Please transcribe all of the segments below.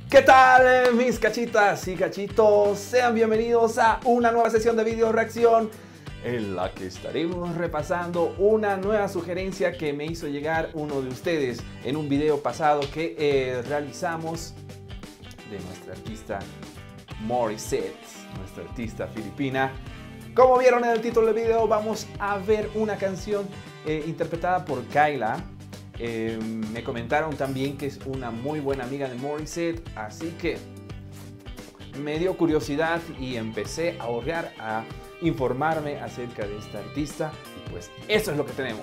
¿Qué tal mis cachitas y cachitos? Sean bienvenidos a una nueva sesión de video reacción en la que estaremos repasando una nueva sugerencia que me hizo llegar uno de ustedes en un video pasado que realizamos de nuestra artista Morissette, nuestra artista filipina. Como vieron en el título del video, vamos a ver una canción interpretada por Kyla. Me comentaron también que es una muy buena amiga de Morissette, así que me dio curiosidad y empecé a ojear, a informarme acerca de esta artista y pues eso es lo que tenemos.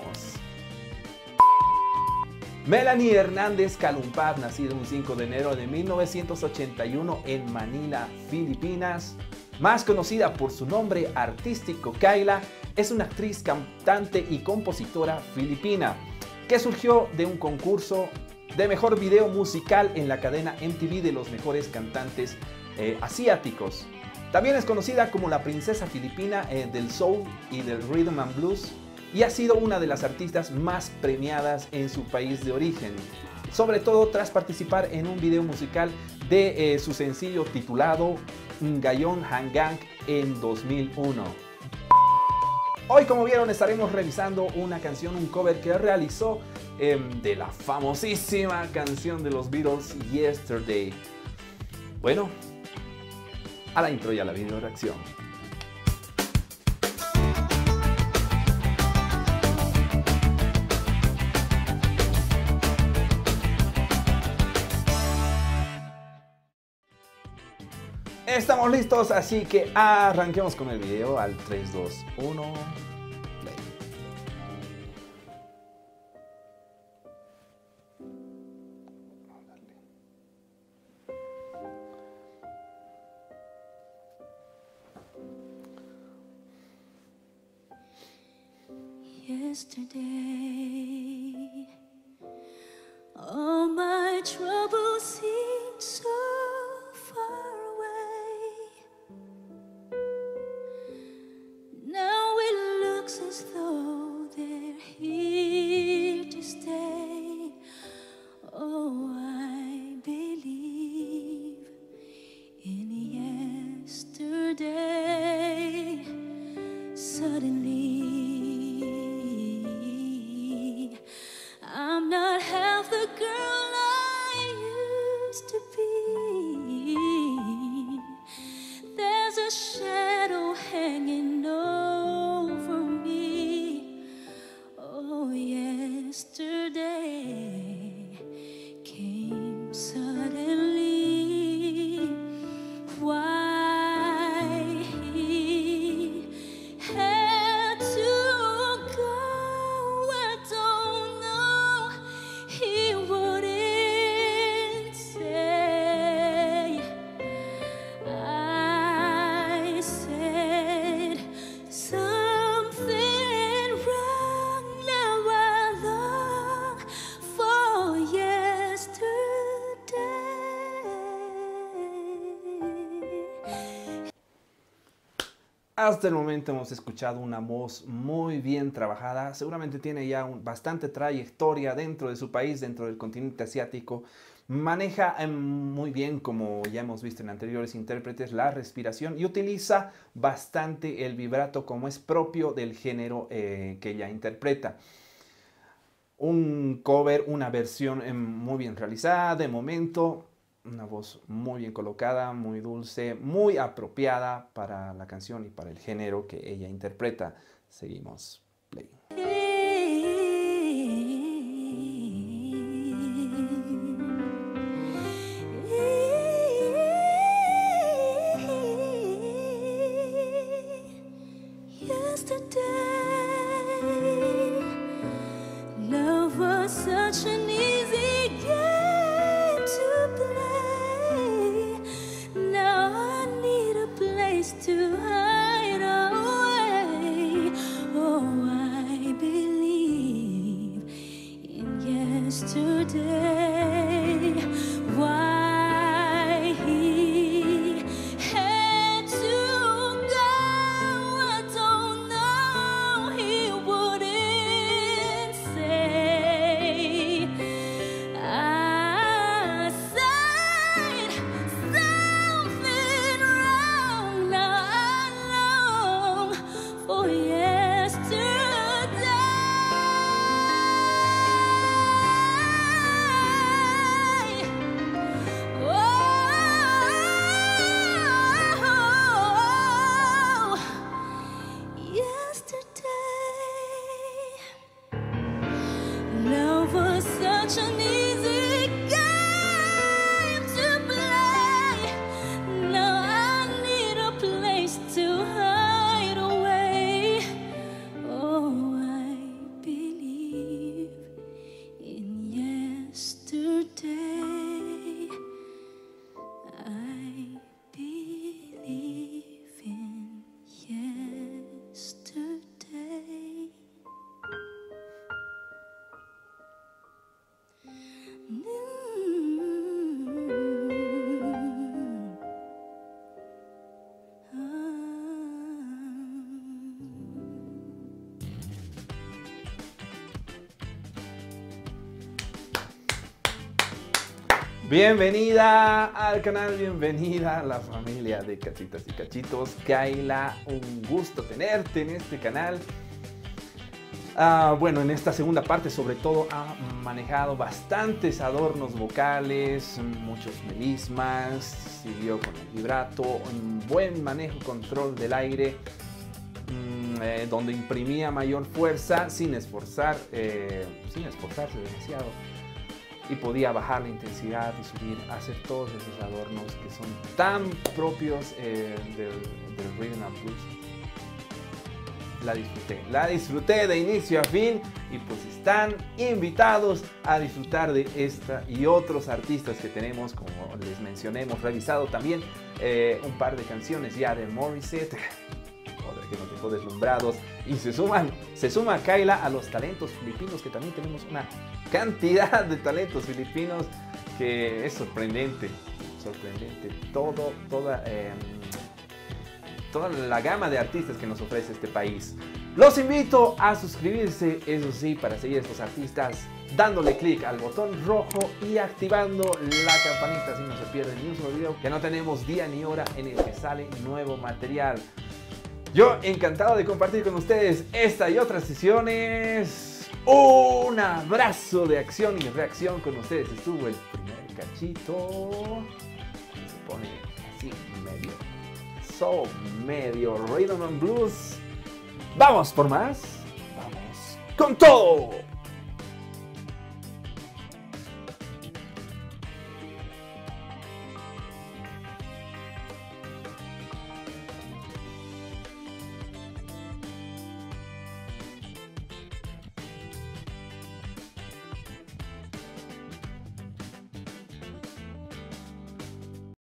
Melanie Hernández Calumpad, nacida un 5 de enero de 1981 en Manila, Filipinas. Más conocida por su nombre artístico Kyla, es una actriz, cantante y compositora filipina que surgió de un concurso de mejor video musical en la cadena MTV de los mejores cantantes asiáticos. También es conocida como la princesa filipina del soul y del rhythm and blues y ha sido una de las artistas más premiadas en su país de origen, sobre todo tras participar en un video musical de su sencillo titulado Ngayon Hanggang en 2001. Hoy, como vieron, estaremos revisando una canción, un cover que realizó de la famosísima canción de los Beatles, Yesterday. Bueno, a la intro y a la video reacción. Estamos listos, así que arranquemos con el video al 3, 2, 1, play. Yesterday, all my troubles seem so far away. Now it looks as though they're here to stay. Oh, I believe in yesterday. Suddenly I'm not half the girl I used to be. There's a shadow hanging over me. Oh, yesterday came suddenly. Why he had to go, I don't know. He wouldn't say. I said something wrong. Now I long for yesterday. Hasta el momento hemos escuchado una voz muy bien trabajada. Seguramente tiene ya bastante trayectoria dentro de su país, dentro del continente asiático. Maneja muy bien, como ya hemos visto en anteriores intérpretes, la respiración y utiliza bastante el vibrato como es propio del género que ella interpreta. Un cover, una versión muy bien realizada de momento. Una voz muy bien colocada, muy dulce, muy apropiada para la canción y para el género que ella interpreta. Seguimos. Play. Yesterday, love was such an easy game to play. Now I need a place to hide away. Oh, I believe Bienvenida al canal, bienvenida a la familia de Cachitas y Cachitos. Kayla, un gusto tenerte en este canal. Bueno, en esta segunda parte sobre todo ha manejado bastantes adornos vocales, muchos melismas, siguió con el vibrato, un buen manejo, control del aire, donde imprimía mayor fuerza sin esforzarse demasiado. Y podía bajar la intensidad y subir, hacer todos esos adornos que son tan propios del Rhythm and Blues. La disfruté de inicio a fin y pues están invitados a disfrutar de esta y otros artistas que tenemos, como les mencioné, hemos revisado también un par de canciones ya de Morissette, otra que nos dejó deslumbrados, y se suma Kayla a los talentos filipinos, que también tenemos una cantidad de talentos filipinos que es sorprendente, toda la gama de artistas que nos ofrece este país. Los invito a suscribirse, eso sí, para seguir a estos artistas, dándole clic al botón rojo y activando la campanita, así no se pierden ni un solo video, que no tenemos día ni hora en el que sale nuevo material. Yo encantado de compartir con ustedes esta y otras sesiones. Un abrazo de acción y reacción con ustedes. Estuvo el primer cachito. Se pone así medio Rhythm and Blues. Vamos por más. Vamos con todo.